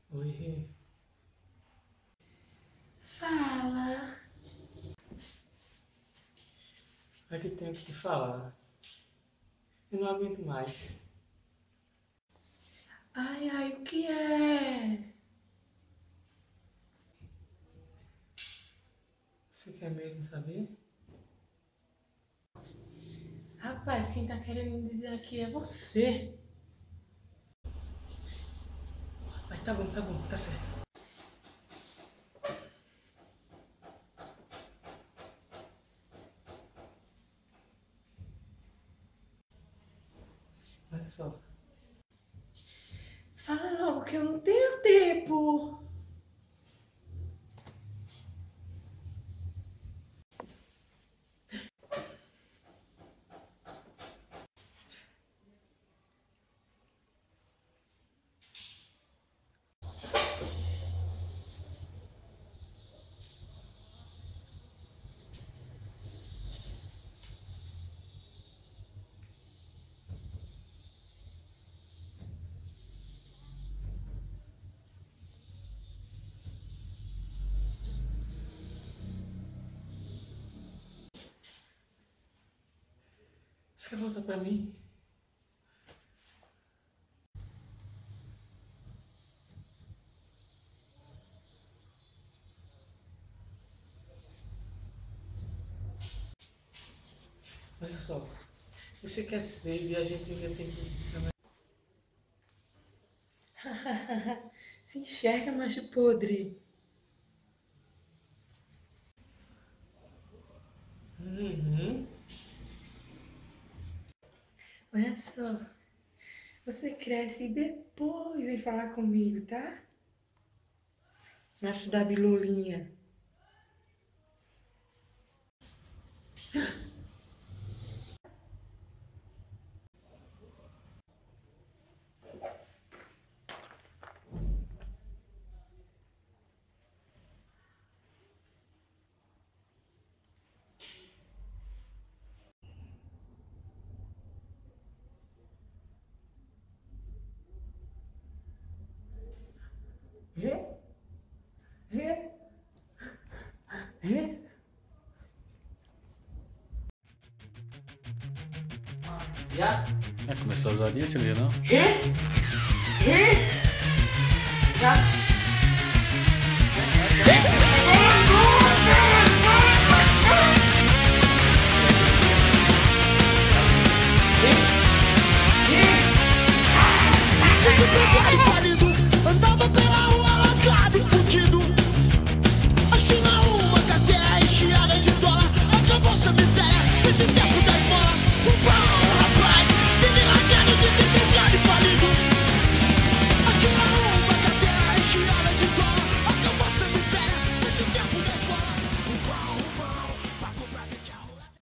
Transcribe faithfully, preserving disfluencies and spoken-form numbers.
Oi, Rê. Fala. É que tenho que te falar. Eu não aguento mais. Ai, ai, o que é? Você quer mesmo saber? Rapaz, quem tá querendo me dizer aqui é você. Mas tá bom, tá bom, tá certo. Olha só. Fala logo que eu não tenho tempo. Você quer voltar pra mim? Olha só. Você quer ser e a gente ainda tem que trabalhar. Se enxerga, macho podre. Uhum. Olha só. Você cresce e depois vem falar comigo, tá? Macho da bilulinha. Rê? Rê? Rê? Já? É, começou as horinhas, você viu, não? Rê? Rê? Já? Just a bit